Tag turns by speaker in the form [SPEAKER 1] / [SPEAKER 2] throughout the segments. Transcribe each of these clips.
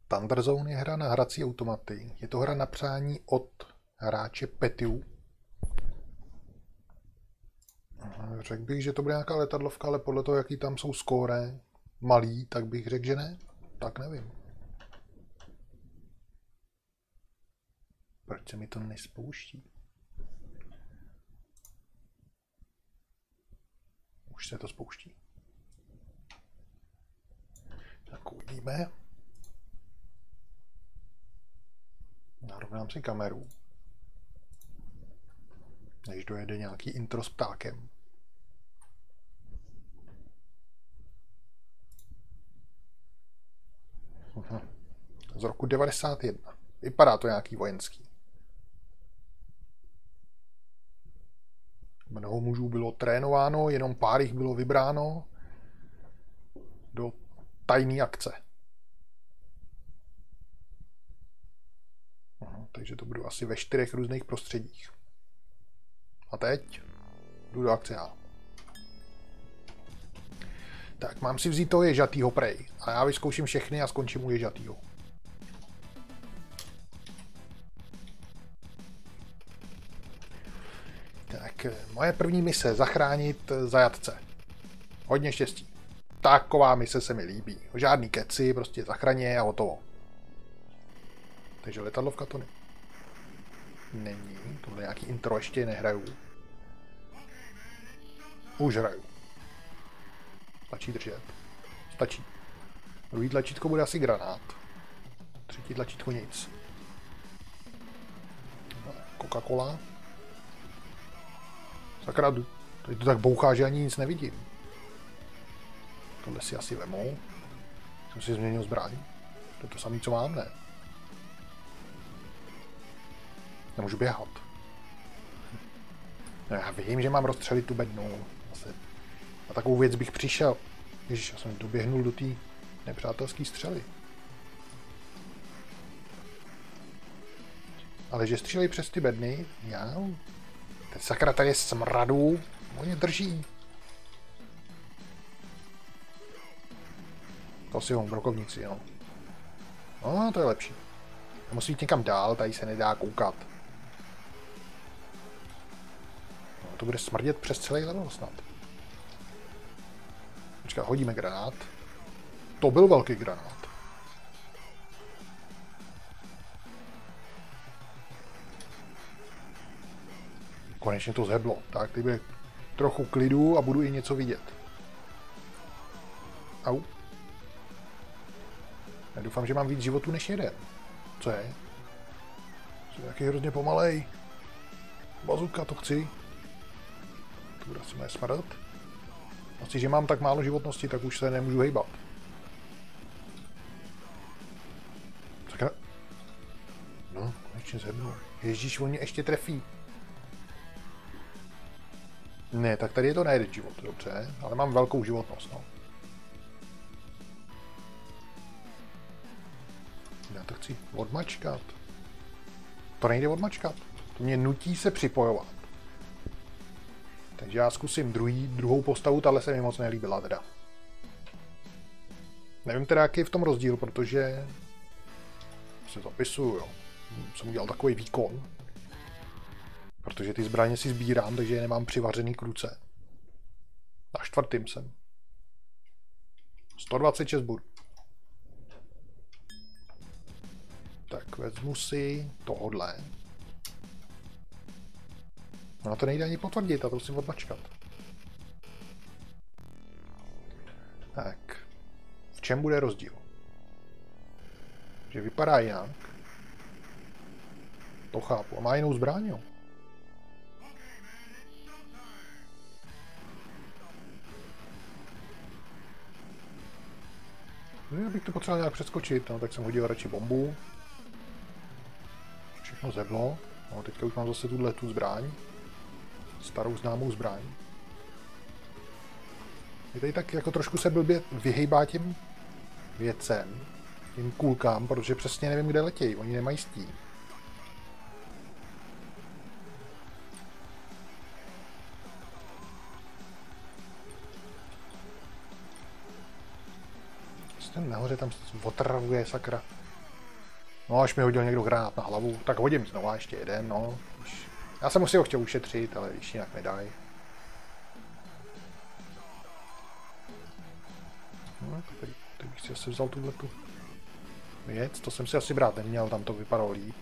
[SPEAKER 1] Thunder Zone je hra na hrací automaty. Je to hra na přání od hráče Petiu. Řekl bych, že to bude nějaká letadlovka, ale podle toho, jaký tam jsou skóre malý, tak bych řekl, že ne. Tak nevím. Proč se mi to nespouští? Už se to spouští. Tak uvidíme. Narovnám si kameru. Než dojede nějaký intro s ptákem. Z roku 91. Vypadá to nějaký vojenský. Mnoho mužů bylo trénováno, jenom pár jich bylo vybráno do tajné akce. Takže to budou asi ve 4 různých prostředích. A teď jdu do akce já. Tak, mám si vzít toho ježatýho prej. A já vyzkouším všechny a skončím u ježatýho. Tak, moje první mise, zachránit zajatce. Hodně štěstí. Taková mise se mi líbí. Žádný keci, prostě zachraně a hotovo. Takže letadlovka to není. Tohle nějaký intro ještě nehraju. Už hraju. Stačí držet. Stačí. Druhý tlačítko bude asi granát. Třetí tlačítko nic. Coca-Cola. Sakra, tady to tak bouchá, že ani nic nevidím. Tohle si asi vemou. Jsem si změnil zbraň. To je to samé, co mám, ne? Nemůžu běhat. No, já vím, že mám rozstřelit tu bednu. Zase. A takovou věc bych přišel. Ježiš, já jsem doběhnul do té nepřátelské střely. Ale že střílejí přes ty bedny, já... Ten sakra tady je smradu, oni drží. To si ho brokovníci, jo. No, to je lepší. Musí jít někam dál, tady se nedá koukat. No, to bude smrdět přes celý level snad. Počkej, hodíme granát. To byl velký granát. Konečně to zheblo. Tak, teď bude trochu klidu a budu i něco vidět. Au. Já doufám, že mám víc životů než jeden. Co je? Jsem taky hrozně pomalej. Bazuka, to chci. To bude asi moje smrt. Asi, že mám tak málo životnosti, tak už se nemůžu hejbat. Sakra. No, konečně zhebnu. Ježíš, on mě ještě trefí. Ne, tak tady je to na jeden život, dobře, ale mám velkou životnost, no. Já to chci odmačkat. To nejde odmačkat. To mě nutí se připojovat. Takže já zkusím druhou postavu, tahle se mi moc nelíbila teda. Nevím teda, jaký je v tom rozdíl, protože se zapisuju, jo. Jsem udělal takový výkon. Protože ty zbraně si sbírám, takže je nemám přivařený k ruce. Na 4. jsem. 126 budu. Tak vezmu si tohodle. No to nejde ani potvrdit, a to musím odmačkat. Tak. V čem bude rozdíl? Že vypadá jinak. To chápu. A má jinou zbraň, jo? Já bych to potřeboval nějak přeskočit, no, tak jsem hodil radši bombu. Všechno zeblo. No, teďka už mám zase tu zbraň. Starou známou zbraň. Je tady tak jako trošku se blbě vyhejbá těm věcem, těm kulkám, protože přesně nevím, kde letějí. Oni nemají stín. Ten nahoře tam otravuje, sakra. No, až mi hodil někdo granát na hlavu, tak hodím znova ještě jeden, no. Já jsem si ho chtěl ušetřit, ale když jinak nedají. No, teď bych si asi vzal tuhletu věc, to jsem si asi brát neměl, tam to vypadalo líp.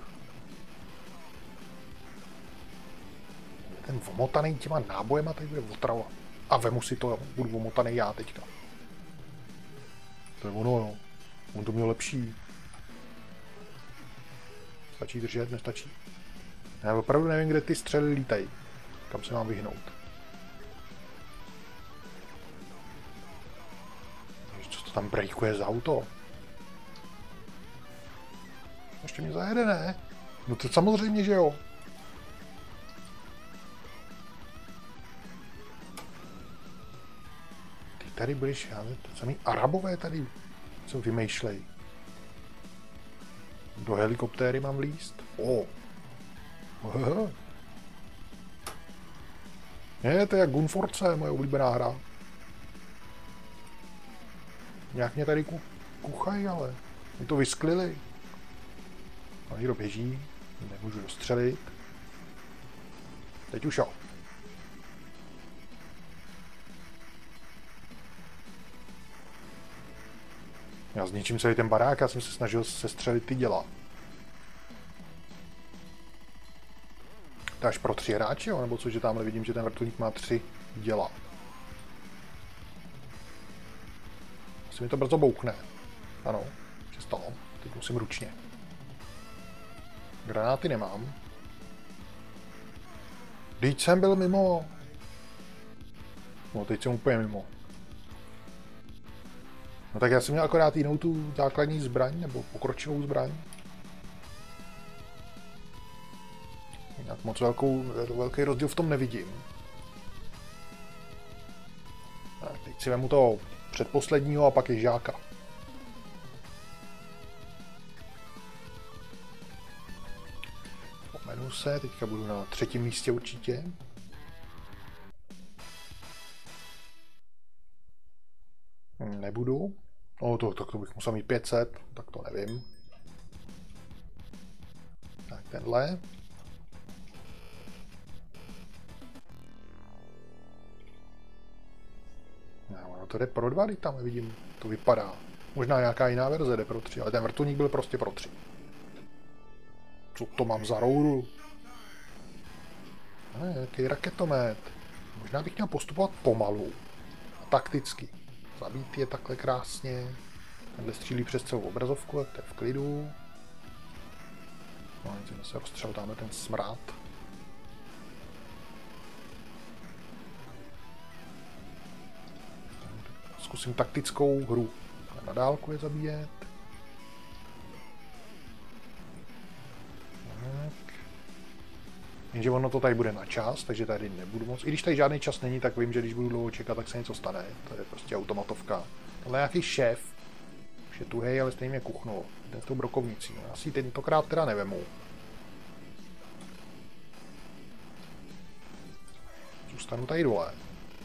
[SPEAKER 1] Ten omotaný těma nábojema tady bude otrava. A vemu si to, budu omotaný já teďka. To je ono, jo. On to měl lepší. Stačí držet, nestačí. Já opravdu nevím, kde ty střely lítají. Kam se mám vyhnout. Co to tam brejkuje za auto? Ještě mě zajede, ne? No to samozřejmě, že jo. Ty tady budeš, já nevím, samý Arabové tady, co vymýšlej. Do helikoptéry mám vlízt? Ne, to je jak Gunforce, moje oblíbená hra. Nějak mě tady kuchají, ale mě to vysklili. A někdo běží, nemůžu dostřelit. Teď už jo. Já zničím celý ten barák, já jsem se snažil sestřelit ty děla. To až pro 3 hráče, jo? Nebo cože tamhle vidím, že ten vrtulník má 3 děla. Asi mi to brzo boukne. Ano, přestalo. Teď musím ručně. Granáty nemám. Teď jsem byl mimo. No, teď jsem úplně mimo. No tak já jsem měl akorát jinou tu základní zbraň, nebo pokročilou zbraň. Nějak moc velký rozdíl v tom nevidím. Tak, teď si vemu toho předposledního a pak je žáka. Vzpomenu se, teďka budu na 3. místě určitě. Nebudu. No to bych musel mít 500, tak to nevím. Tak tenhle. No, to jde pro 2, tam vidím, to vypadá. Možná nějaká jiná verze jde pro 3, ale ten vrtulník byl prostě pro 3. Co to mám za rouru? Jaký raketomet. Možná bych měl postupovat pomalu. A takticky. Zabít je takhle krásně. Tenhle střílí přes celou obrazovku, tak to je v klidu. No, teď se rozstřel tamhle ten smrad. Zkusím taktickou hru. Na dálku je zabíjet. Tak. Jenže ono to tady bude na čas, takže tady nebudu moc. I když tady žádný čas není, tak vím, že když budu dlouho čekat, tak se něco stane. To je prostě automatovka. Tohle je nějaký šéf. Už je tuhej, ale stejně mě kuchnul. Jde s tou brokovnicí. Já si tentokrát teda nevemu. Zůstanu tady dole.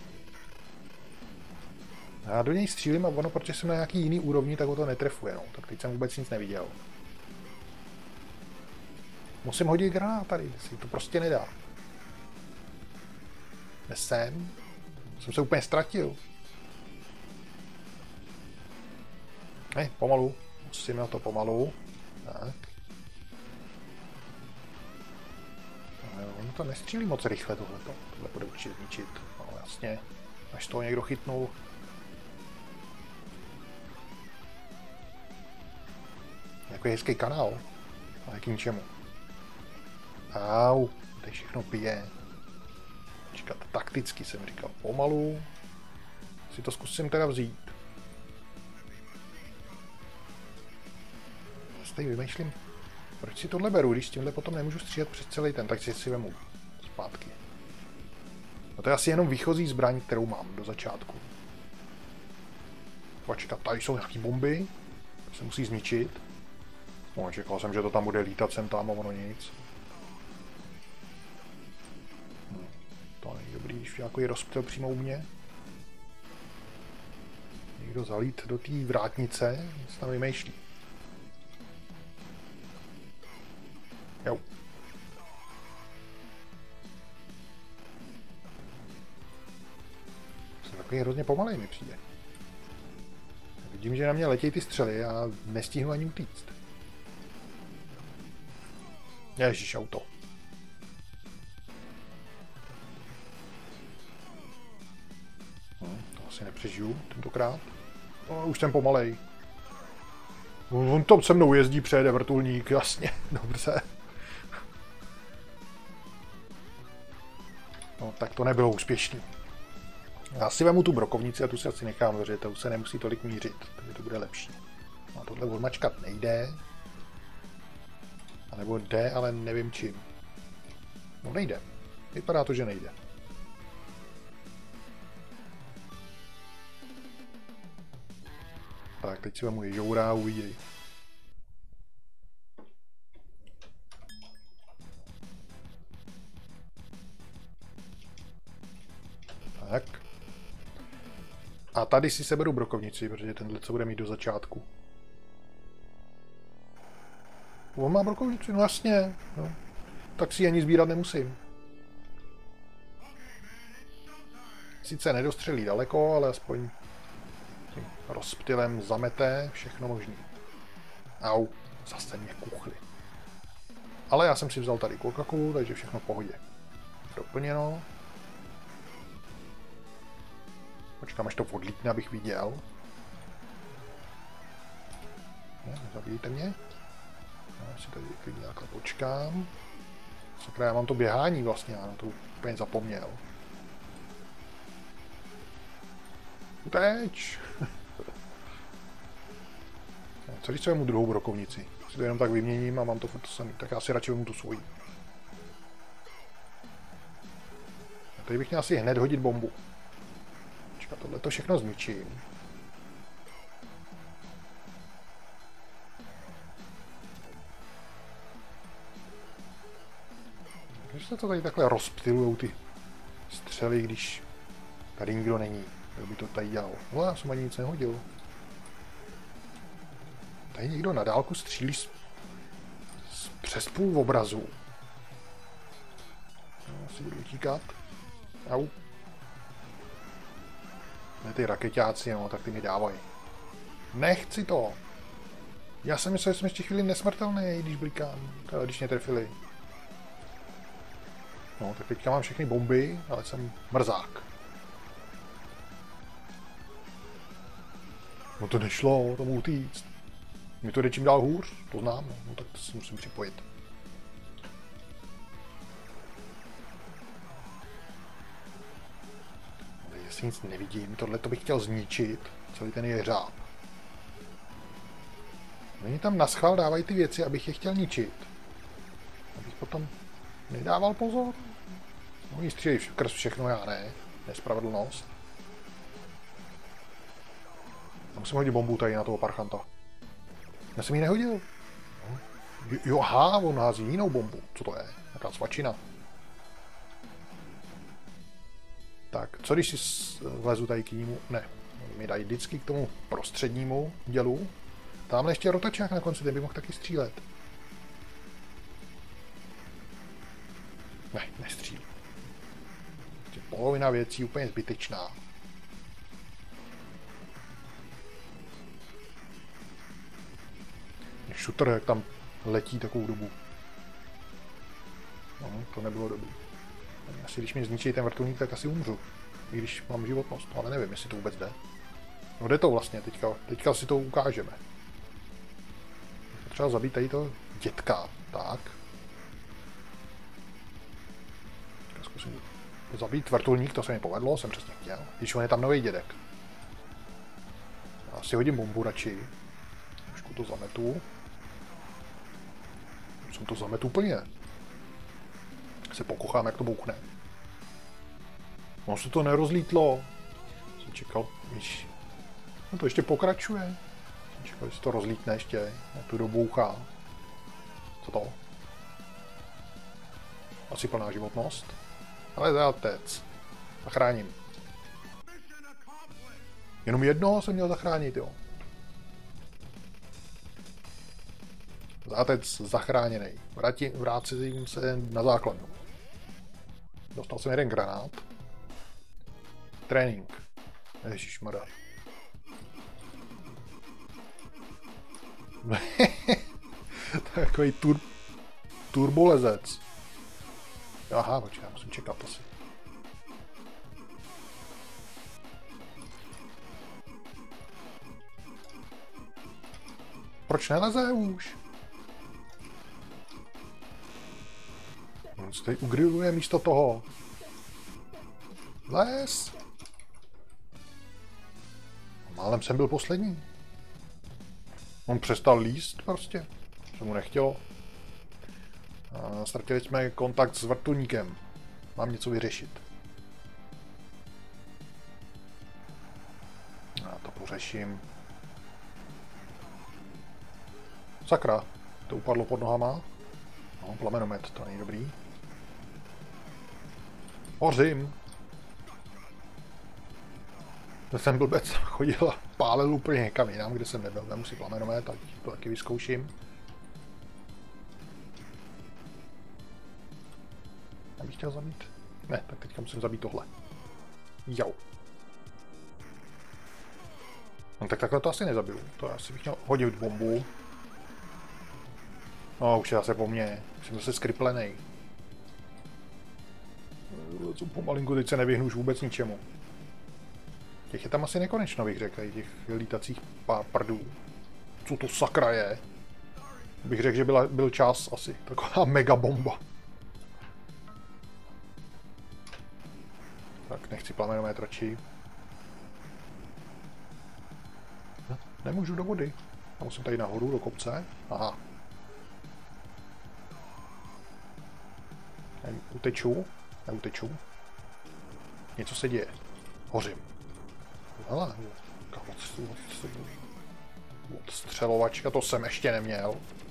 [SPEAKER 1] Já do něj střílím a ono, protože jsem na nějaký jiný úrovni, tak ho to netrefuje. No. Tak teď jsem vůbec nic neviděl. Musím hodit granát tady, si to prostě nedá. Nesem. Jsem se úplně ztratil. Pomalu. Musím na to pomalu. Tak. Ono to nestřílí moc rychle tohleto. Tohle bude určitě zničit. No jasně. Až toho někdo chytnul. Jako hezký kanál. Ale k ničemu. Au, tady všechno pije. Čekat takticky jsem říkal pomalu. Si to zkusím teda vzít. Já tady vymýšlím, proč si tohle beru, když s tímhle potom nemůžu střílet přes celý ten, tak si vemu zpátky. No to je asi jenom výchozí zbraň, kterou mám do začátku. Počkat, tady jsou nějaký bomby, to se musí zničit. No, čekal jsem, že to tam bude lítat sem tam a ono nic. To není dobrý, když nějaký rozptyl přímo u mě. Někdo zalít do té vrátnice, se tam vymýšlí. Jo. Jsem takový hrozně pomalej, mi přijde. Vidím, že na mě letějí ty střely a nestihnu ani utíct. Ježíš, auto. To asi nepřežiju tentokrát. Už jsem pomalej. On tam se mnou jezdí, přejede vrtulník, jasně, dobře. No, tak to nebylo úspěšný. Já si vemu tu brokovnici a tu si asi nechám vařit, to už se nemusí tolik mířit, takže to bude lepší. No, tohle odmačkat nejde. A nebo jde, ale nevím čím. No nejde. Vypadá to, že nejde. Tak, teď si vemu ježoura a uvidí. Tak. A tady si seberu brokovnici, protože tenhle co bude mít do začátku. On má brokovnici, no jasně. No. Tak si ani sbírat nemusím. Sice nedostřelí daleko, ale aspoň tím rozptylem zamete všechno možný. Au, zase mě kuchli. Ale já jsem si vzal tady Coca-Colu, takže všechno v pohodě. Doplněno. Počkám, až to odlítne, abych viděl. Ne, nezabijte mě. Já si tady klidně takhle počkám. Sakra, já mám to běhání vlastně, já na to úplně zapomněl. Uteč! Co když se vemu druhou brokovnici? Si to jenom tak vyměním a mám to furt to samý, tak já si radši vemu tu svoji. A tady bych měl asi hned hodit bombu. Počkat, tohle to všechno zničím. Takže se to tady takhle rozptylujou ty střely, když tady nikdo není. Kdo by to tady dělal? No, já jsem ani nic nehodil. Tady někdo na dálku střílí přes půl obrazu. Já si budu utíkat. Au. Ne, ty raketáci, no, tak ty mi dávají. Nechci to. Já jsem myslel, že jsem ještě chvíli nesmrtelný, když blikám. Teda, když mě trefili. No, tak teďka mám všechny bomby, ale jsem mrzák. No to nešlo, tomu utíct. Mě to jde čím dál hůř, to znám, no tak to si musím připojit. Ale jestli nic nevidím, tohle to bych chtěl zničit, celý ten jeřáb. Oni tam naschvál dávají ty věci, abych je chtěl ničit. Abych potom nedával pozor. Oni střílejí skrz všechno, já ne. Nespravedlnost. Musím hodit bombu tady na toho parchanta. Já jsem ji nehodil. Jo, aha, on hází jinou bombu. Co to je? Jaká svačina. Tak, co když si vlezu tady k nímu? Ne, mi dají vždycky k tomu prostřednímu dělu. Tamhle ještě rotačák na konci, ten by mohl taky střílet. Ne, nestřílí. Polovina věcí úplně zbytečná. Shooter, jak tam letí takovou dobu. No, to nebylo dobrý. Asi když mi zničí ten vrtulník, tak asi umřu. I když mám životnost, ale nevím, jestli to vůbec jde. No jde to vlastně, teďka si to ukážeme. Třeba zabít tady to dětka. Tak. Zkusím zabít vrtulník, to se mi povedlo, jsem přesně chtěl. Když on je tam nový dědek. Já si hodím bombu radši. Trošku to zametu. Jsem to zametu úplně. Se pokochám, jak to bouchne. No se to nerozlítlo. Jsem čekal, víš. No to ještě pokračuje. Jsem čekal, že se to rozlítne ještě. Jak to dobouchá. Co to? Asi plná životnost. Ale zátec. Zachráním. Jenom jednoho jsem měl zachránit, jo. Zátec zachráněný. Vrátím se na základnu. Dostal jsem jeden granát. Trénink. Ježišmarja. To je takový turbolezec. Aha, počkej, já musím čekat asi. Proč neleze už? On se tady ugriluje místo toho. Les! Málem jsem byl poslední. On přestal líst prostě. Se mu nechtělo. A ztratili jsme kontakt s vrtulníkem. Mám něco vyřešit. Já to pořeším. Sakra, to upadlo pod nohama. No, plamenomet, to není dobrý. Hořím. To jsem blbec chodil a pálil úplně někam jinam, kde jsem nebyl. Vemu si plamenomet, tak to taky vyzkouším. Já bych chtěl zabít. Ne, tak teďka musím zabít tohle. Jau. No tak takhle to asi nezabiju. To asi bych měl hodit bombu. No, už je zase po mně. Už jsem zase skriplenej. Pomalinku teď se nevyhnu už vůbec ničemu. Těch je tam asi nekonečno, bych řekl, těch lítacích prdů. Co to sakra je? Bych řekl, že byl čas asi. Taková mega bomba. Tak, nechci plamenomet radši. No, nemůžu do vody. Já musím tady nahoru do kopce. Aha. Neuteču. Něco se děje. Hořím. Hele, odstřelovačka, to jsem ještě neměl.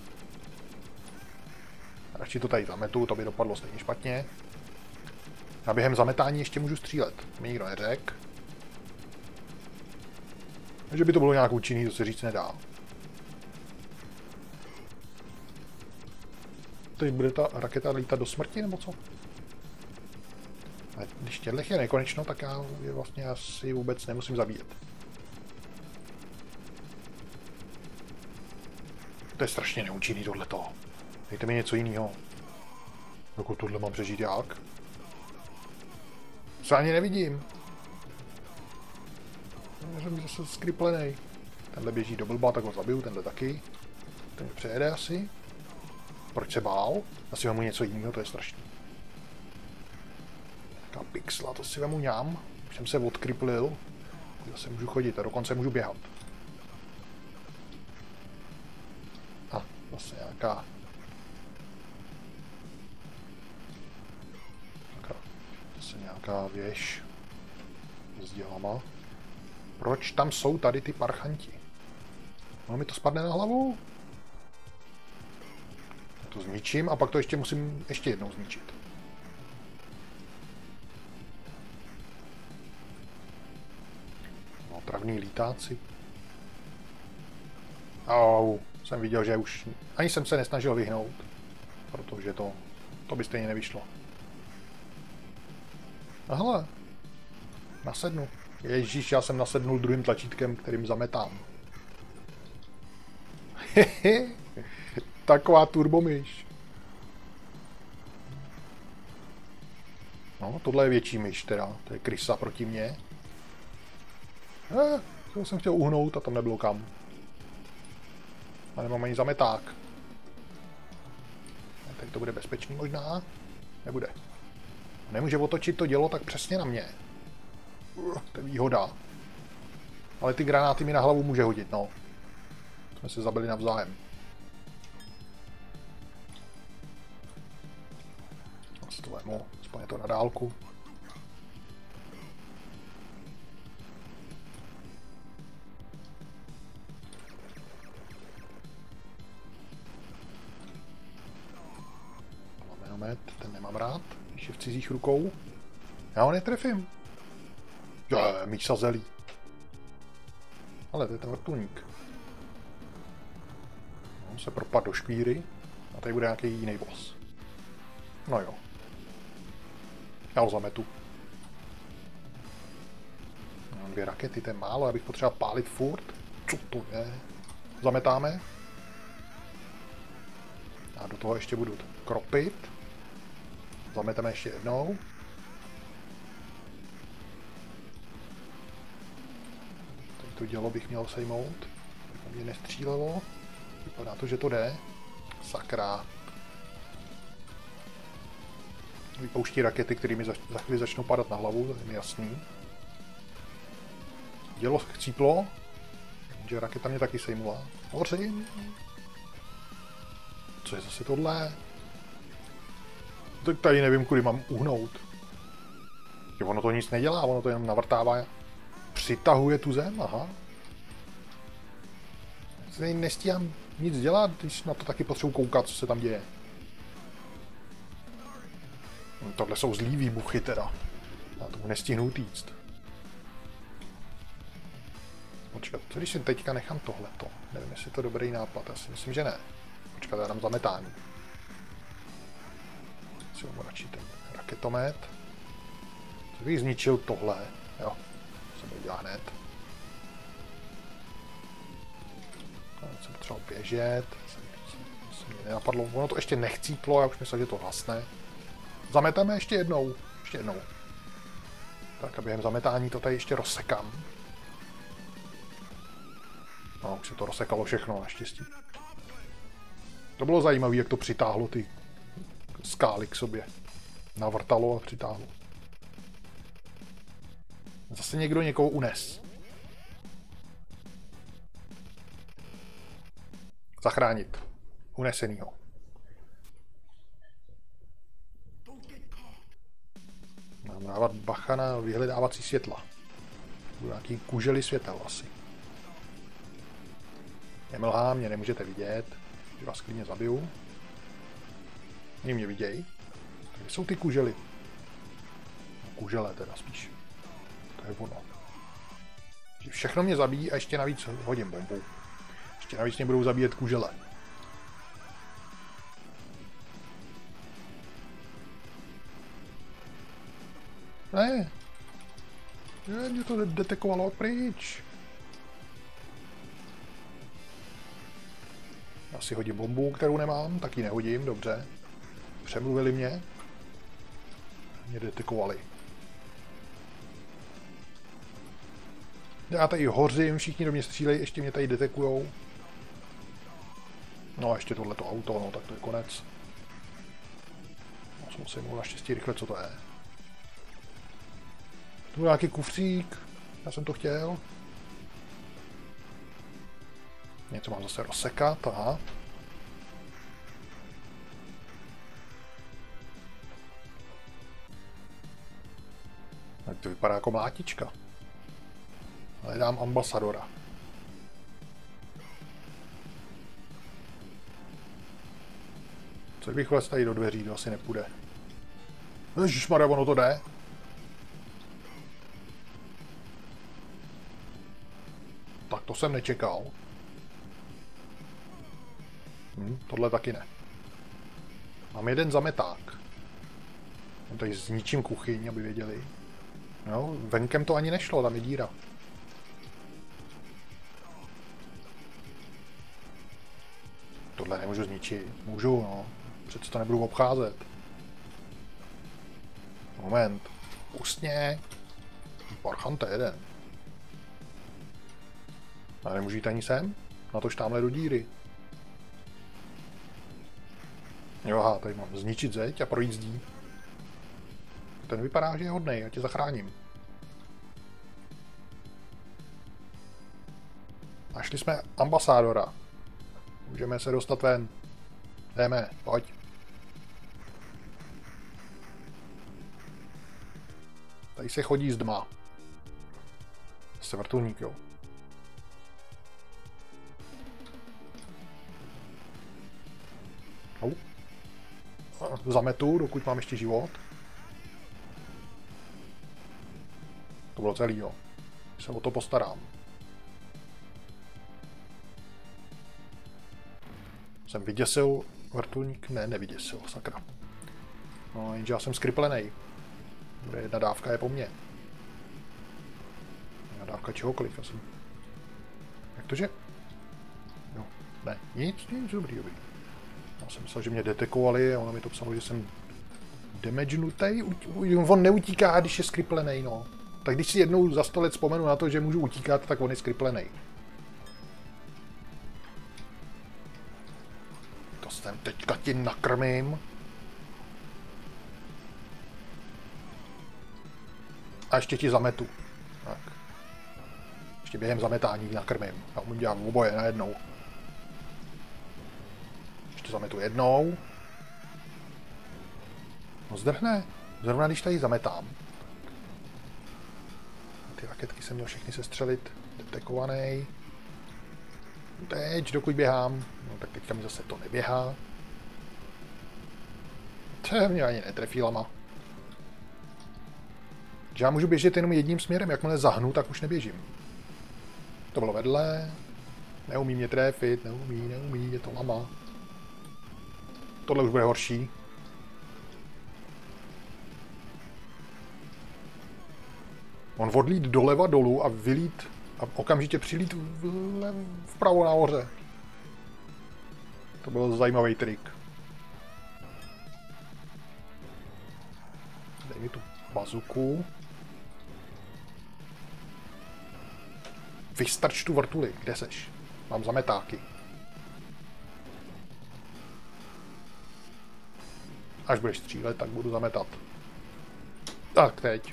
[SPEAKER 1] Radši to tady zametu, to by dopadlo stejně špatně. A během zametání ještě můžu střílet. Mi nikdo neřekl. Že by to bylo nějak účinný, to se říct nedá. Teď bude ta raketa lítat do smrti, nebo co? A když těchto je nekonečno, tak já je vlastně asi vůbec nemusím zabíjet. To je strašně neúčinný tohleto. Dejte mi něco jiného. Dokud tohle mám přežít jak? Se ani nevidím. Jsem zase skriplenej. Tenhle běží do blba, tak ho zabiju, tenhle taky. Ten přejede asi. Proč se bál? Asi vemu něco jiného, to je strašný. Taká pixla, to si vemu ňám. Už jsem se odkriplil. Zase můžu chodit a dokonce můžu běhat. A zase nějaká... Zase nějaká věž. S dělama. Proč tam jsou tady ty parchanti? No mi to spadne na hlavu? To zničím a pak to ještě musím ještě jednou zničit. No, travní lítáci. Au, jsem viděl, že už... Ani jsem se nesnažil vyhnout. Protože to by stejně nevyšlo. A hele. Nasednu. Ježíš, já jsem nasednul druhým tlačítkem, kterým zametám. Hehe. Taková turbomyš. No, tohle je větší myš teda. To je krysa proti mně. To jsem chtěl uhnout a tam nebylo kam. A nemám ani zameták. A teď to bude bezpečný možná. Nebude. Nemůže otočit to dělo tak přesně na mě. To je výhoda. Ale ty granáty mi na hlavu může hodit, no. Jsme se zabili navzájem. Asi to vemu, aspoň je to na dálku. Plamenomet, ten nemám rád, když je v cizích rukou. Já ho netrefím. Míč sazelí. Ale to je ten vrtulník. No, On se propadl do škvíry a tady bude nějaký jiný boss. No jo. Já ho zametu. Mám 2 rakety, to je málo, abych potřeboval pálit furt. Co to je? Zametáme. A do toho ještě budu kropit. Zameteme ještě jednou. Teď to dělo bych měl sejmout. To mě nestřílelo. Vypadá to, že to jde. Sakra. Vypouští rakety, které mi za chvíli začnou padat na hlavu, to je mi jasný. Dělo chcíplo, že raketa mě taky sejmula. Hořím. Co je zase tohle? Tak tady nevím, kudy mám uhnout. Ono to nic nedělá, ono to jenom navrtává. Přitahuje tu zem, aha. Já nestíhám nic dělat, když na to taky potřebuji koukat, co se tam děje. Tohle jsou zlý výbuchy teda. Já tomu nestihnu utíct. Počkat, co když si teďka nechám tohleto? Nevím, jestli to je dobrý nápad, já si myslím, že ne. Počkat, já dám zametání. Si mu radši ten raketomet. Co bych zničil tohle? Jo, se to udělá hned. Jsem potřeboval běžet. Se mi nenapadlo, ono to ještě nechcíplo, já už myslel, že to hasne. Zameteme ještě jednou. Ještě jednou. Tak a během zametání to tady ještě rozsekám. No, už se to rozsekalo všechno, naštěstí. To bylo zajímavé, jak to přitáhlo ty skály k sobě. Navrtalo a přitáhlo. Zase někdo někoho unes. Zachránit. Unesenýho. Mám dávat bacha na vyhledávací světla. Budu nějaký kužely světel asi. Nemlhá, mě nemůžete vidět. Že vás klidně zabiju. Oni mě vidějí. Tady jsou ty kužely. Kužele teda spíš. To je ono. Všechno mě zabíjí a ještě navíc hodím bombu. Ještě navíc mě budou zabíjet kužele. Ne. Mě to detekovalo pryč. Já si hodím bombu, kterou nemám, tak ji nehodím, dobře. Přemluvili mě. Mě detekovali. Já tady hořím, všichni do mě střílejí, ještě mě tady detekujou. No a ještě tohleto auto, no tak to je konec. Musím mu naštěstí rychle, co to je. Tu nějaký kufřík, já jsem to chtěl. Něco mám zase rozsekat, aha. Tak to vypadá jako mlátička. Ale dám ambasadora. Co bych vlez tady do dveří, to asi nepůjde. Ježišmarja, ono to jde. Tak to jsem nečekal. Tohle taky ne. Mám jeden zameták. Tady zničím kuchyň, aby věděli. No, venkem to ani nešlo, tam je díra. Tohle nemůžu zničit. Můžu, no. Přece to nebudu obcházet. Moment. Pustně. Parchante jeden. A nemůžu jít ani sem? Na tož tamhle do díry. Jo, aha, tady mám zničit zeď a projít zdí. Ten vypadá, že je hodnej, já tě zachráním. Našli jsme ambasádora. Můžeme se dostat ven. Jdeme, pojď. Tady se chodí z dma. Zase vrtulník, jo. Zametu, dokud mám ještě život. To bylo celý, jo. Se o to postarám. Jsem vyděsil vrtulník? Ne, nevyděsil, sakra. No, jenže já jsem skriplenej. Jedna dávka je po mně. Jedna dávka čehokoliv, já jsem... Jak to, že... No, ne, nic, dobrý. Já jsem myslel, že mě detekovali a ono mi to psalo, že jsem damagenutej. On neutíká, když je skriplenej, no. Tak když si jednou za 100 let vzpomenu na to, že můžu utíkat, tak on je skriplenej. To jsem teďka ti nakrmím. A ještě ti zametu. Tak. Ještě během zametání nakrmím. Já umím dělat oboje najednou. Ještě zametu jednou. No zdrhne. Zrovna když tady zametám. Ty raketky jsem měl všechny sestřelit. Detekovaný. Teď, dokud běhám. No tak teďka mi zase to neběhá. To mě ani netrefí lama. Že já můžu běžet jenom jedním směrem, jakmile zahnu, tak už neběžím. To bylo vedle. Neumí mě trefit, neumí, je to lama. Tohle už bude horší. On odlít doleva dolů a vylít a okamžitě přilít vpravo nahoře. To byl zajímavý trik. Dej mi tu bazuku. Vystrč tu vrtuli, kde seš? Mám zametáky. Až budeš střílet, tak budu zametat. Tak teď.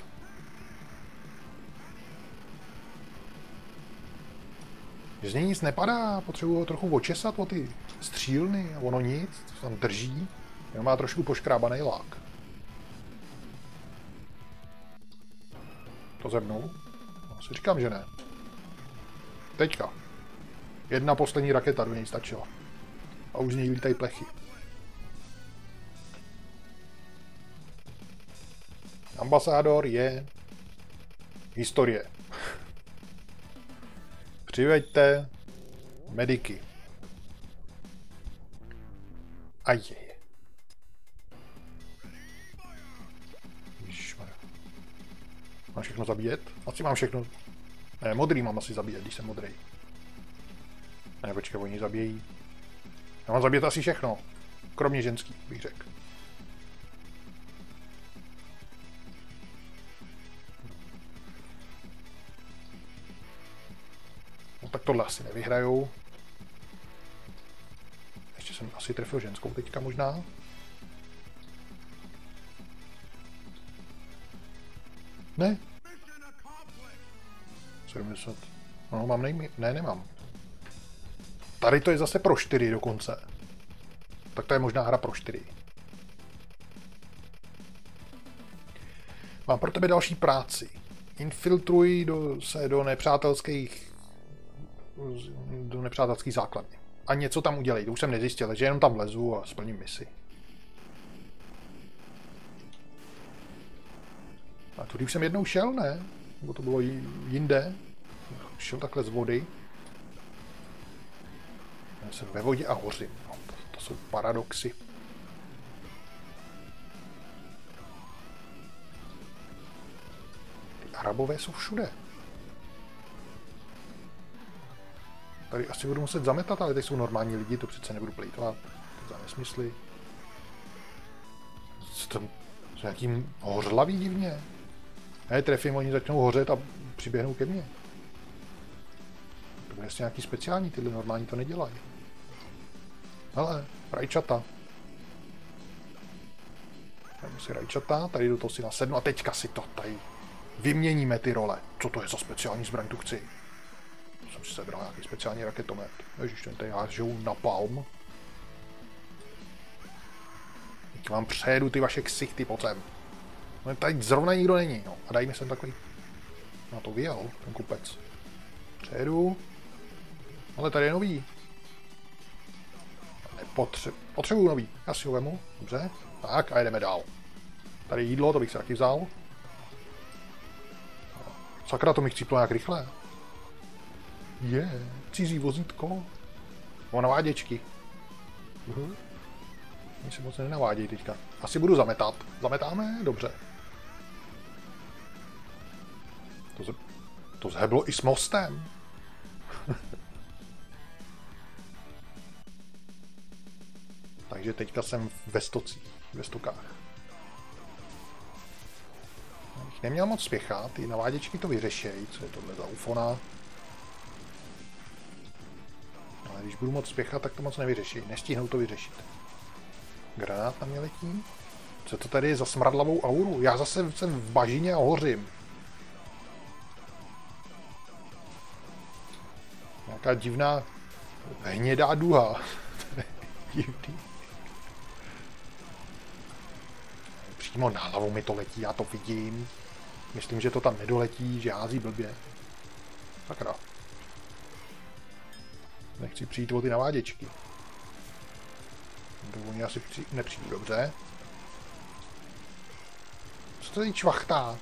[SPEAKER 1] Z něj nic nepadá, potřebuji ho trochu očesat o ty střílny a ono nic, to tam drží. Jenom má trošku poškrábaný lák. To zebnou? No, si říkám, že ne. Teďka. Jedna poslední raketa do něj stačila. A už z něj lítají plechy. Ambasádor je historie. Přiveďte mediky. A je. Mám všechno zabíjet? Asi mám všechno. Ne, modrý mám asi zabíjet, když jsem modrý. Ne, počkej, oni zabíjejí. Já mám zabíjet asi všechno. Kromě ženský, bych řekl. No tak tohle asi nevyhrajou. Ještě jsem asi trefil ženskou teďka možná. Ne. 70. No, mám nejmí. Ne, nemám. Tady to je zase pro 4 dokonce. Tak to je možná hra pro 4. Mám pro tebe další práci. Infiltruj do nepřátelských základny. A něco tam udělej. To už jsem nezjistil, že jenom tam vlezu a splním misi. A tudy už jsem jednou šel, ne? Nebo to bylo jinde? Šel takhle z vody. Já jsem ve vodě a hořím. No, to jsou paradoxy. Ty Arabové jsou všude. Tady asi budu muset zametat, ale teď jsou normální lidi, to přece nebudu plejtovat. To za nesmysly. Jsem nějakým hořlavý divně. Ne, trefím, oni začnou hořet a přiběhnou ke mně. To bude asi nějaký speciální, tyhle normální to nedělají. Hele, rajčata. Dajme si rajčata, tady do toho si nasednu a teďka si to tady vyměníme ty role. Co to je za speciální zbraň, tu chci? Jsem si sebral nějaký speciální raketomet. Ježiš, ten tady hážou na palm. Teď vám přejedu ty vaše ksichty po sem. No, tady zrovna nikdo není, no. A daj mi sem takový... Na to vyjel, ten kupec. Přejedu. Ale tady je nový. Potřebuju nový. Já si ho vemu. Dobře. Tak a jedeme dál. Tady jídlo, to bych si taky vzal. Sakra, to mi chcíplo nějak rychle. Cizí vozítko. O, naváděčky. Oni se moc nenavádějí teďka. Asi budu zametat. Zametáme? Dobře. To zheblo i s mostem. Takže teďka jsem ve stocích, ve stokách. Bych neměl moc spěchat, ty naváděčky to vyřešejí, co je tohle za ufona. Ale když budu moc spěchat, tak to moc nevyřeší, nestihnou to vyřešit. Granát na mě letí. Co to tady je za smradlavou auru? Já zase jsem v bažině a hořím. Nějaká divná hnědá duha. Divný. Přímo na hlavu mi to letí, já to vidím. Myslím, že to tam nedoletí, že hází blbě. Sakra. Nechci přijít o ty naváděčky. To oni asi nepřijdu dobře. Co to tady čvachtá?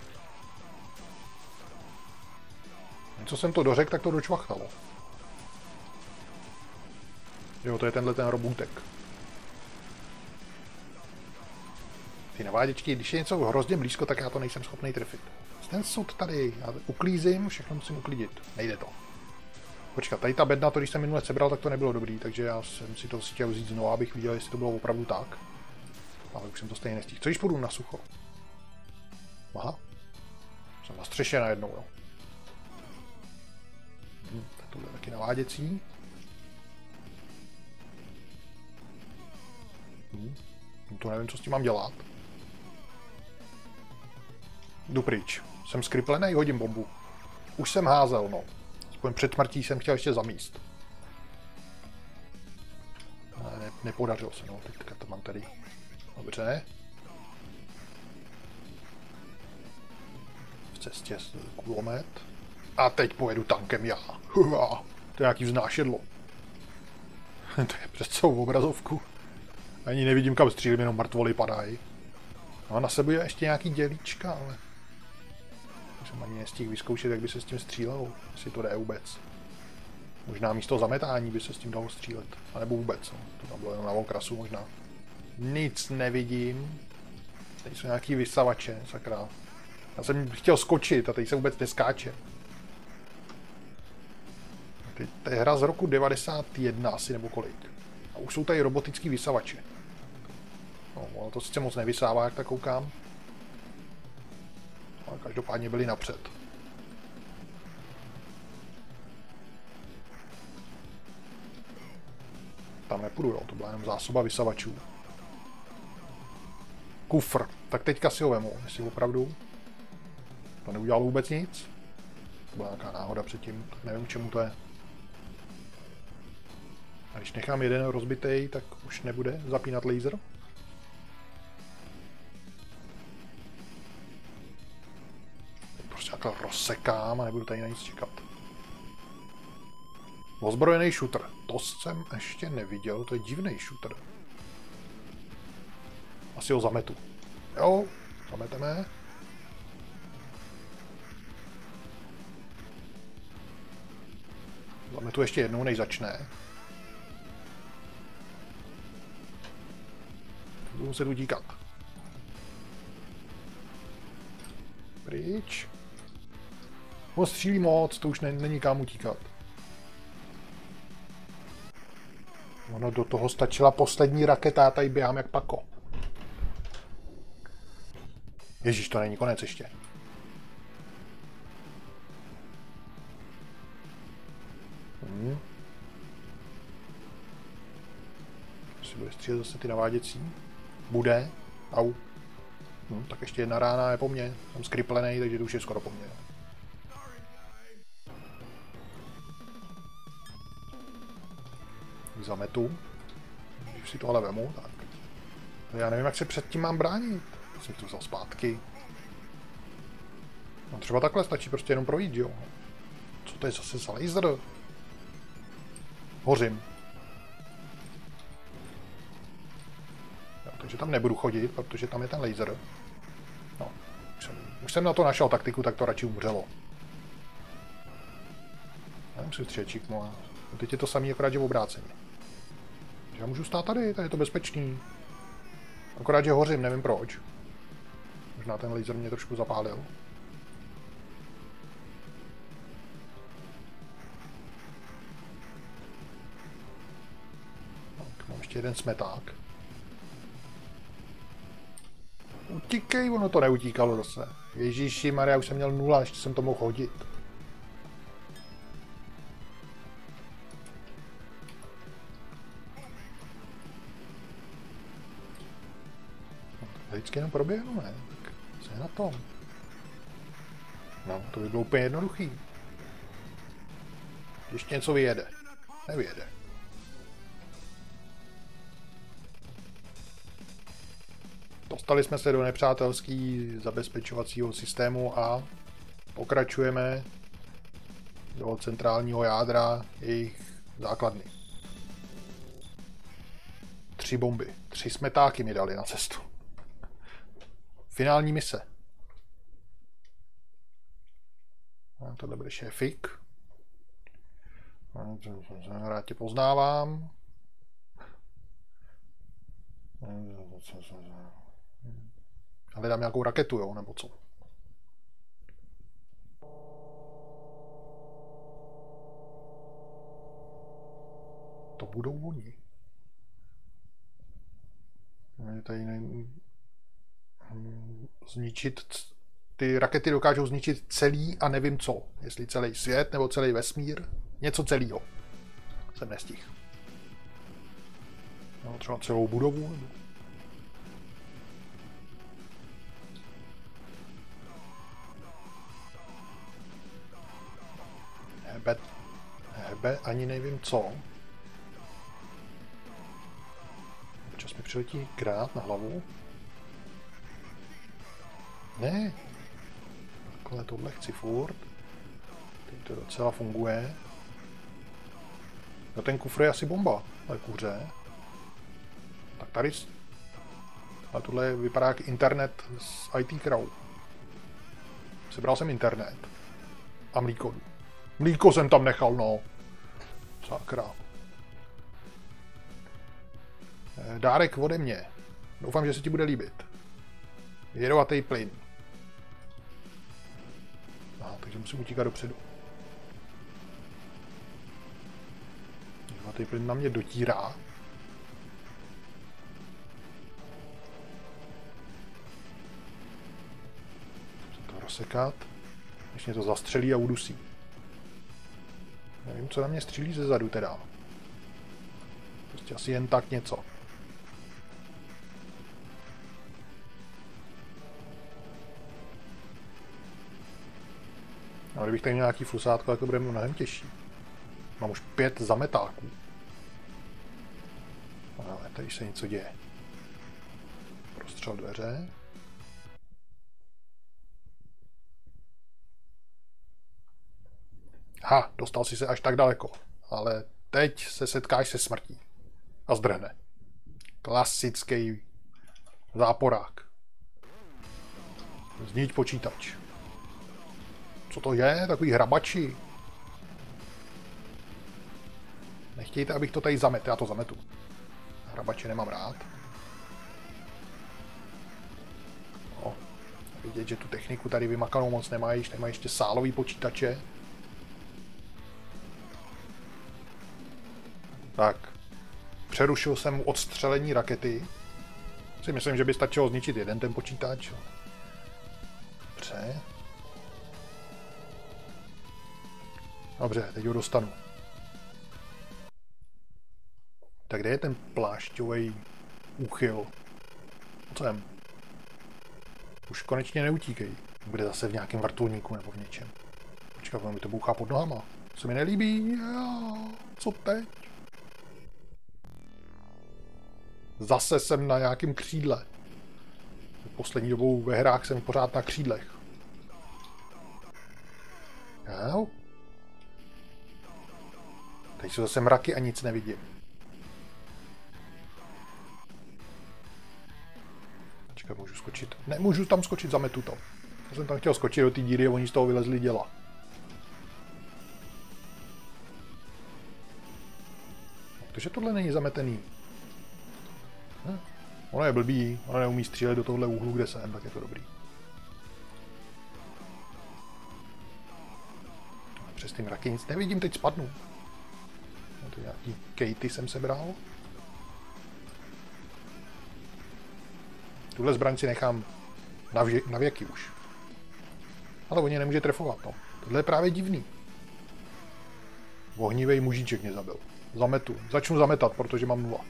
[SPEAKER 1] Co jsem to dořekl, tak to dočvachtalo. Jo, to je tenhle ten robůtek. Ty naváděčky, když je něco hrozně blízko, tak já to nejsem schopný trefit. Ten sud tady, já uklízím, všechno musím uklidit. Nejde to. Počkat, tady ta bedna, to když jsem minule sebral, tak to nebylo dobrý, takže já jsem si to chtěl vzít znovu, abych viděl, jestli to bylo opravdu tak. Ale už jsem to stejně nestihl. Co když půjdu na sucho? Aha. Jsem na střeše najednou, jo. Tak tohle je taky naváděcí. To nevím, co s tím mám dělat. Jdu pryč. Jsem skriplený, hodím bombu. Už jsem házel, no. Aspoň před smrtí jsem chtěl ještě zamíst. Ale nepodařilo se, no. Teďka to mám tady. Dobře. V cestě kulomet. A teď pojedu tankem já. To je nějaký vznášedlo. To je přes celou obrazovku. Ani nevidím, kam střílím, jenom mrtvoly padají. No a na sebe je ještě nějaký dělíčka, ale... jsem ani nestihl vyzkoušet, jak by se s tím střílelo. Jestli to jde vůbec. Možná místo zametání by se s tím dalo střílet. A nebo vůbec, no. To tam bylo jenom na okrasu možná. Nic nevidím. Tady jsou nějaký vysavače, sakra. Já jsem chtěl skočit a teď se vůbec neskáče. To je hra z roku 91 asi, nebo kolik. A už jsou tady robotický vysavače. No, ono to sice moc nevysává, jak tak koukám. Ale každopádně byli napřed. Tam nepůjdu, jo, to byla jenom zásoba vysavačů. Kufr. Tak teďka si ho vemu, jestli opravdu. To neudělalo vůbec nic. To byla nějaká náhoda předtím, tak nevím, k čemu to je. A když nechám jeden rozbitej, tak už nebude zapínat laser. Prostě takhle rozsekám a nebudu tady na nic čekat. Ozbrojený shooter. To jsem ještě neviděl, to je divný shooter. Asi ho zametu. Jo, zameteme. Zametu ještě jednou, než začne. Budu muset utíkat. Pryč. On střílí moc, to už není kam utíkat. Ono do toho stačila poslední raketa a tady běhám jak pako. Ježíš, to není konec ještě. Si bude střílet zase ty naváděcí. Bude. Au. Tak ještě jedna rána je po mně. Jsem skriplený, takže to už je skoro po mně. Zametu. Když si tohle vemu, tak. Já nevím, jak se před tím mám bránit. Jsem to vzal zpátky. No třeba takhle stačí prostě jenom projít, jo. Co to je zase za laser? Hořím. Jo, takže tam nebudu chodit, protože tam je ten laser. No, už jsem na to našel taktiku, tak to radši umřelo. Já musím střečit, no a teď je to samý, akorát že v obráceně. Já můžu stát tady, tady je to bezpečný. Akorát, že hořím, nevím proč. Možná ten laser mě trošku zapálil. Tak, mám ještě jeden smeták. Utíkej, ono to neutíkalo zase. Ježíši Maria, už jsem měl 0, ještě jsem to mohl hodit. Vždycky jenom proběhnu, ne? Tak co je na tom? No, to by bylo úplně jednoduchý. Ještě něco vyjede. Nevyjede. Dostali jsme se do nepřátelského zabezpečovacího systému a pokračujeme do centrálního jádra jejich základny. 3 bomby. 3 smetáky mi dali na cestu. Finální mise. A tohle bude šéfik. Rád tě poznávám. Ale dám nějakou raketu, jo, nebo co? To budou oni. Tady zničit... Ty rakety dokážou zničit celý a nevím co. Jestli celý svět nebo celý vesmír. Něco celýho. Jsem nestihl. No, třeba celou budovu. Nebo... Hebe, ani nevím co. Občas mi přiletí granát na hlavu. Ne. Takhle tohle chci furt. Teď to docela funguje. No ten kufr je asi bomba. Ale kuře. Tak tady... Ale tohle vypadá jak internet z IT Crow. Sebral jsem internet. A mlíko. Mlíko jsem tam nechal, no. Sakra. Dárek ode mě. Doufám, že se ti bude líbit. Jedovatý plyn. Aha, takže musím utíkat dopředu. Jedovatý plyn na mě dotírá. Musím to rozsekat. Když mě to zastřelí a udusí. Nevím, co na mě střílí ze zadu teda. Prostě asi jen tak něco. Ale kdybych tady měl nějaký fusátko, tak to bude mnohem těžší. Mám už 5 zametáků. Ale tady se něco děje. Prostřel dveře. Ha, dostal si se až tak daleko. Ale teď se setkáš se smrtí. A zdrhne. Klasický záporák. Znič počítač. Co to je? Takový hrabači. Nechtějte, abych to tady zamet. Já to zametu. Hrabače nemám rád. No, vidět, že tu techniku tady vymakanou moc nemají. Nemají ještě sálový počítače. Tak. Přerušil jsem mu odstřelení rakety. Si myslím, že by stačilo zničit jeden ten počítač. Dobře. Dobře, teď ho dostanu. Tak kde je ten plášťový úchyl? Co jsem? Už konečně neutíkej. Bude zase v nějakém vrtulníku nebo v něčem. Počkej, mi to bouchá pod nohama. Co mi nelíbí? Co teď? Zase jsem na nějakém křídle. Poslední dobou ve hrách jsem pořád na křídlech. Jo? Teď jsou zase mraky a nic nevidím. Počkej, můžu skočit. Nemůžu tam skočit, zametu to. Já jsem tam chtěl skočit do té díry a oni z toho vylezli děla. Takže tohle není zametený. Ono je blbý, ono neumí střílet do tohle úhlu, kde jsem, tak je to dobrý. Přes ty mraky nic nevidím, teď spadnu. No to nějaký Katy jsem sebral. Tuhle zbraň si nechám na věky už. Ale on je nemůže trefovat, no. Tohle je právě divný. Ohnivej mužíček mě zabil. Zametu. Začnu zametat, protože mám 0.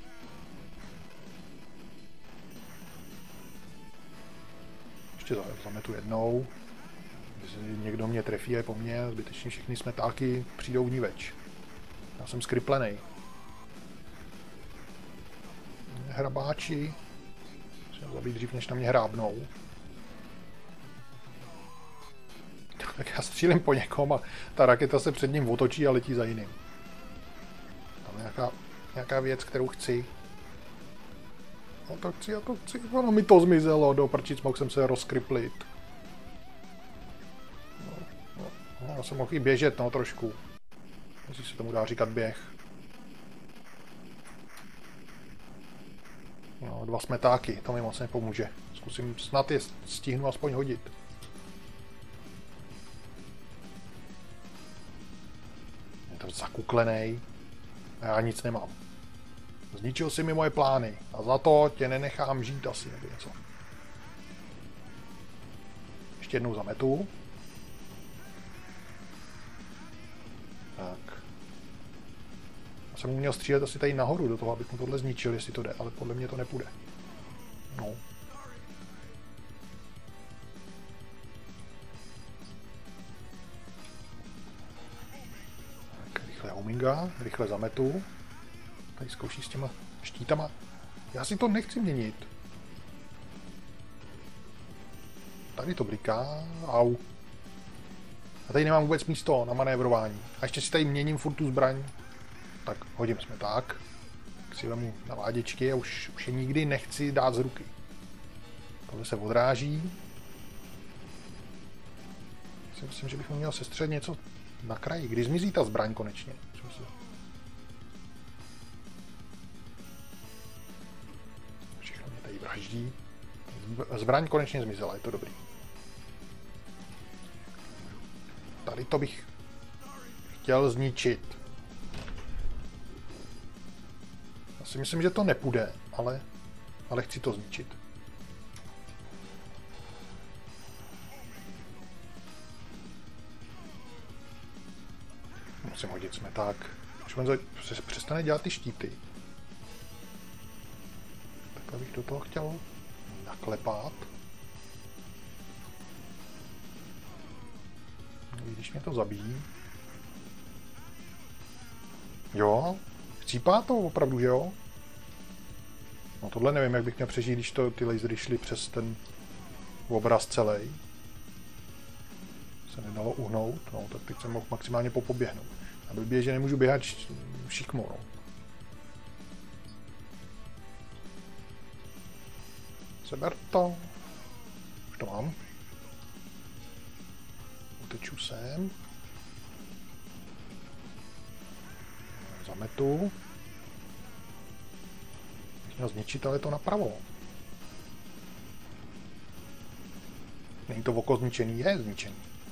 [SPEAKER 1] Ještě zametu jednou. Když někdo mě trefí a je po mně, zbytečně všechny smetáky přijdou vníveč. Já jsem skriplenej. Hrabáči. Musím zabít dřív, než na mě hrábnou. Tak já střílím po někom a ta raketa se před ním otočí a letí za jiným. Tam je nějaká věc, kterou chci. No to chci, ono mi to zmizelo, do prčic mohl jsem se rozkriplit. No, já jsem mohl i běžet, no, trošku. Jestli se tomu dá říkat běh. No, 2 smetáky, to mi moc nepomůže. Zkusím, snad je stihnu aspoň hodit. Je to zakuklenej a já nic nemám. Zničil si mi moje plány a za to tě nenechám žít asi, nebo něco. Ještě jednou zametu. Tak. Já jsem měl střílet asi tady nahoru do toho, abych mu tohle zničil, jestli to jde, ale podle mě to nepůjde. No. Tak, rychle hominga, rychle zametu. Tady zkouší s těma štítama. Já si to nechci měnit. Tady to bliká. Au. A tady nemám vůbec místo na manévrování. A ještě si tady měním furt tu zbraň. Tak hodím smeták. Tak si vemu naváděčky a už je nikdy nechci dát z ruky. Tohle se odráží. Myslím, že bychom měl sestřelit něco na kraji. Kdy zmizí ta zbraň konečně? Všechno mě tady vraždí. Zbraň konečně zmizela, je to dobrý. Tady to bych chtěl zničit. Já si myslím, že to nepůjde, ale chci to zničit. Musím hodit smeták. Už on přestane dělat ty štíty. Takhle bych do toho chtěl naklepat. Když mě to zabíjí. Jo, chcípá to opravdu, že jo? No tohle nevím, jak bych měl přežít, když ty lasery šly přes ten obraz celý. Se nedalo uhnout, no tak teď jsem mohl maximálně popoběhnout. A blbě, že nemůžu běhat šikmo, no. Seber to. Už to mám. Uteču sem. Zametu. Měl zničit, ale to napravo. Není to oko zničený? Je zničený.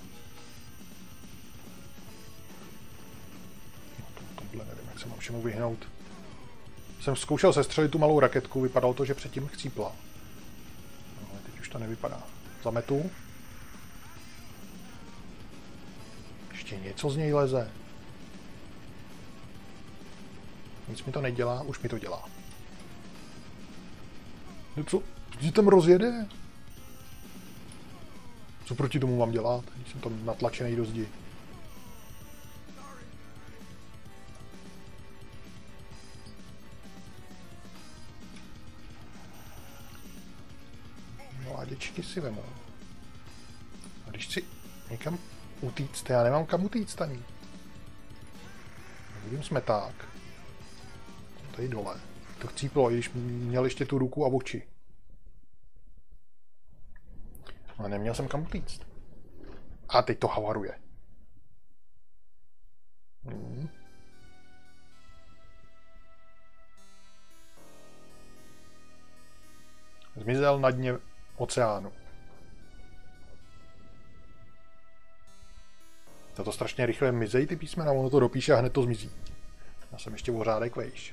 [SPEAKER 1] No, tohle nevím, jak se mám všemu vyhnout. Jsem zkoušel sestřelit tu malou raketku, vypadalo to, že předtím chcípla. No, ale teď už to nevypadá. Zametu. Ještě něco z něj leze. Nic mi to nedělá, už mi to dělá. No co? Když tam rozjede? Co proti tomu mám dělat, když jsem tam natlačený do zdi? No a děčky si vemu. A když chci někam utíct, já nemám kam utíct ani. Vidím smeták. Tady dole. To chcíplo, i když měl ještě tu ruku a oči. Ale neměl jsem kam utíct. A teď to havaruje. Zmizel na dně oceánu. To strašně rychle mizej ty písmena, ono to dopíše a hned to zmizí. Já jsem ještě o řádek vejš.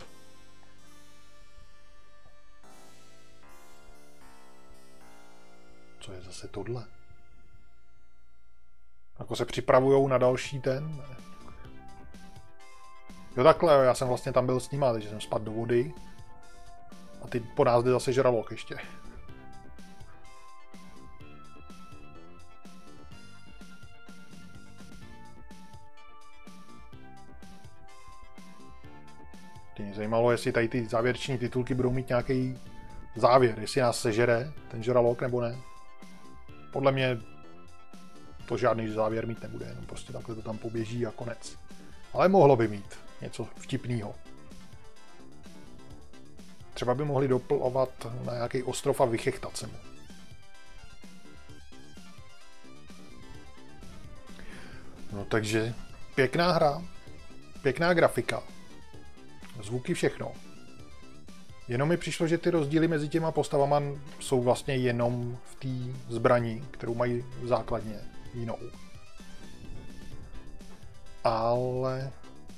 [SPEAKER 1] Co je zase tohle? Jako se připravujou na další ten? Jo takhle, já jsem vlastně tam byl s nima, takže jsem spadl do vody. A teď po nás jde zase žralok ještě. Ty mě zajímalo, jestli tady ty závěrečné titulky budou mít nějaký závěr, jestli nás sežere ten žralok nebo ne. Podle mě to žádný závěr mít nebude, jenom prostě takhle to tam poběží a konec. Ale mohlo by mít něco vtipného. Třeba by mohli doplovat na nějaký ostrov a vychechtat se mu. No takže pěkná hra, pěkná grafika, zvuky, všechno. Jenom mi přišlo, že ty rozdíly mezi těma postavama jsou vlastně jenom v té zbraní, kterou mají základně jinou. Ale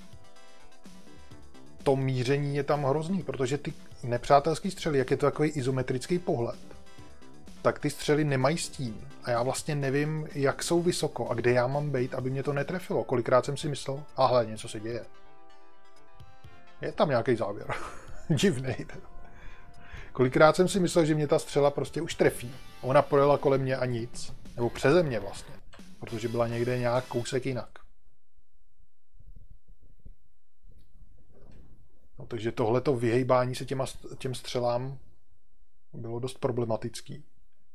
[SPEAKER 1] to míření je tam hrozný, protože ty nepřátelský střely, jak je to takový izometrický pohled, tak ty střely nemají stín. A já vlastně nevím, jak jsou vysoko a kde já mám bejt, aby mě to netrefilo. Kolikrát jsem si myslel, ahle, něco se děje. Je tam nějaký závěr. Divnej. Kolikrát jsem si myslel, že mě ta střela prostě už trefí. Ona projela kolem mě a nic. Nebo přeze mě vlastně. Protože byla někde nějak kousek jinak. No, takže tohleto vyhejbání se těm střelám bylo dost problematický.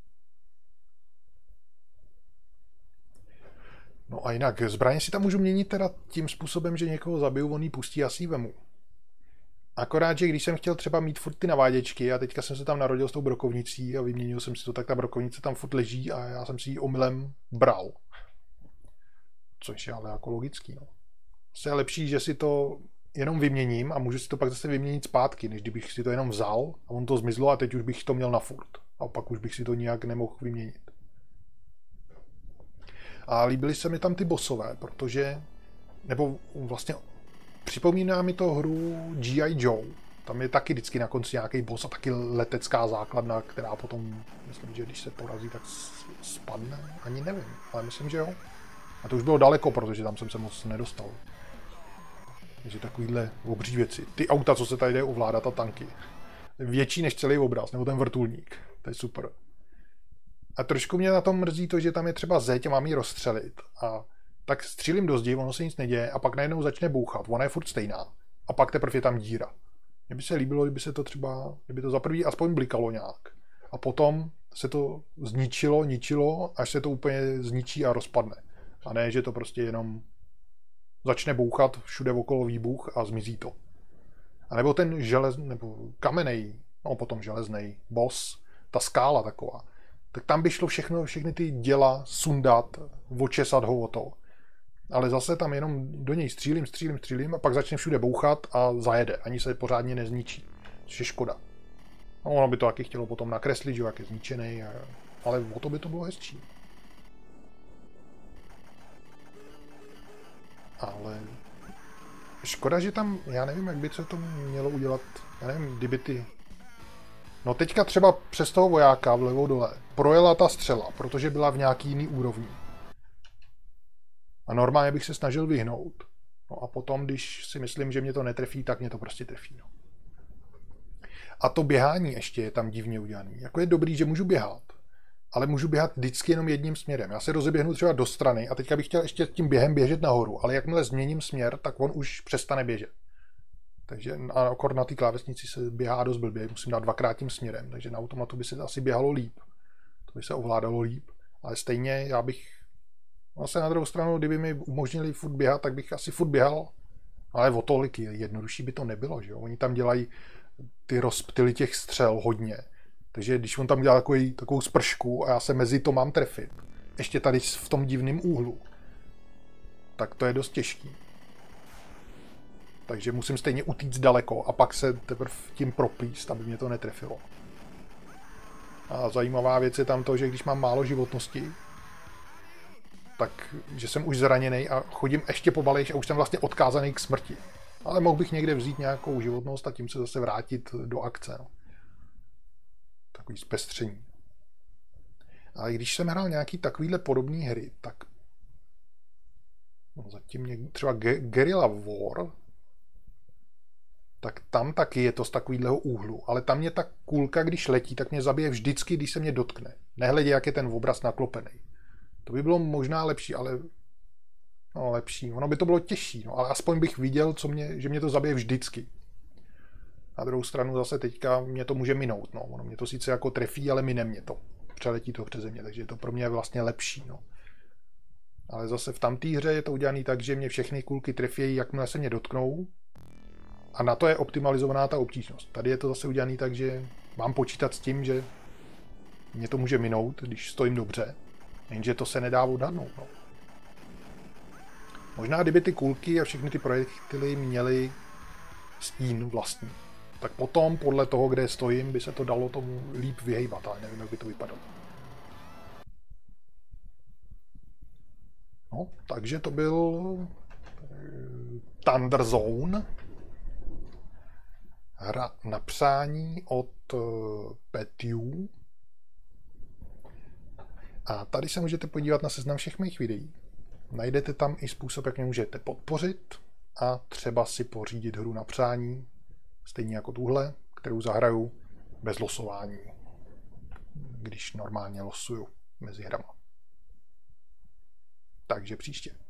[SPEAKER 1] No a jinak, zbraně si tam můžu měnit teda tím způsobem, že někoho zabiju, on ji pustí a si ji vemu. Akorát, že když jsem chtěl třeba mít furt ty naváděčky a teďka jsem se tam narodil s tou brokovnicí a vyměnil jsem si to, tak ta brokovnice tam furt leží a já jsem si ji omylem bral. Což je ale jako logický, no. Je lepší, že si to jenom vyměním a můžu si to pak zase vyměnit zpátky, než kdybych si to jenom vzal a on to zmizlo a teď už bych to měl na furt. A pak už bych si to nijak nemohl vyměnit. A líbily se mi tam ty bossové, protože, nebo vlastně připomíná mi to hru G.I. Joe. Tam je taky vždycky na konci nějaký boss a taky letecká základna, která potom, myslím, že když se porazí, tak spadne. Ani nevím, ale myslím, že jo. A to už bylo daleko, protože tam jsem se moc nedostal. Takže takovýhle obří věci. Ty auta, co se tady jde ovládat, a tanky. Větší než celý obraz, nebo ten vrtulník. To je super. A trošku mě na tom mrzí to, že tam je třeba zeď a mám ji rozstřelit. A tak střílím do zdi, ono se nic neděje a pak najednou začne bouchat. Ona je furt stejná. A pak teprve je tam díra. Mně by se líbilo, kdyby se to třeba, kdyby to za prvý aspoň blikalo nějak. A potom se to ničilo, až se to úplně zničí a rozpadne. A ne, že to prostě jenom začne bouchat, všude okolo výbuch a zmizí to. A nebo ten nebo kamenej, no potom železnej boss, ta skála taková. Tak tam by šlo všechny ty děla sundat, očesat ho o to. Ale zase tam jenom do něj střílím a pak začne všude bouchat a zajede. Ani se pořádně nezničí. Což je škoda. No, ono by to taky chtělo potom nakreslit, že jak je zničený, ale o to by to bylo hezčí. Ale škoda, že tam, já nevím, jak by se to mělo udělat, já nevím, kdyby ty... No teďka třeba přes toho vojáka vlevo dole projela ta střela, protože byla v nějaký jiný úrovni. A normálně bych se snažil vyhnout. No a potom, když si myslím, že mě to netrefí, tak mě to prostě trefí. No. A to běhání ještě je tam divně udělané. Jako je dobrý, že můžu běhat, ale můžu běhat vždycky jenom jedním směrem. Já se rozeběhnu třeba do strany a teďka bych chtěl ještě tím během běžet nahoru, ale jakmile změním směr, tak on už přestane běžet. Takže akor na té klávesnici se běhá dost blbě, musím dát dvakrát tím směrem, takže na automatu by se asi běhalo líp. To by se ovládalo líp, ale stejně já bych vlastně na druhou stranu, kdyby mi umožnili furt běhat, tak bych asi furt běhal, ale o tolik jednodušší by to nebylo, že jo? Oni tam dělají ty rozptyly těch střel hodně, takže když on tam dělá takovou spršku a já se mezi to mám trefit, ještě tady v tom divném úhlu, tak to je dost těžký. Takže musím stejně utíct daleko a pak se teprve tím proplíst, aby mě to netrefilo. A zajímavá věc je tam to, že když mám málo životnosti, tak že jsem už zraněný a chodím ještě pomalejš a už jsem vlastně odkázaný k smrti. Ale mohl bych někde vzít nějakou životnost a tím se zase vrátit do akce. No. Takový zpestření. Ale když jsem hrál nějaký takovýhle podobný hry, tak no, zatím třeba Guerrilla War, tak tam taky je to z takovýhleho úhlu. Ale tam mě ta kulka, když letí, tak mě zabije vždycky, když se mě dotkne. Nehledě, jak je ten obraz naklopený. To by bylo možná lepší, ale no, lepší. Ono by to bylo těžší, no, ale aspoň bych viděl, že mě to zabije vždycky. Na druhou stranu zase teďka mě to může minout. No. Ono mě to sice jako trefí, ale mine mě to. Přeletí to přeze mě, takže je to pro mě vlastně lepší. No. Ale zase v tamtý hře je to udělané tak, že mě všechny kulky trefí, jakmile se mě dotknou. A na to je optimalizovaná ta obtížnost. Tady je to zase udělané tak, že mám počítat s tím, že mě to může minout, když stojím dobře. Jenže to se nedá odhadnout. No. Možná kdyby ty kulky a všechny ty projektily měly stín vlastní, tak potom podle toho, kde stojím, by se to dalo tomu líp vyhejbat, ale nevím, jak by to vypadalo. No, takže to byl Thunder Zone. Hra na přání od Petiu. A tady se můžete podívat na seznam všech mých videí. Najdete tam i způsob, jak mě můžete podpořit a třeba si pořídit hru na přání, stejně jako tuhle, kterou zahraju bez losování, když normálně losuju mezi hrama. Takže příště.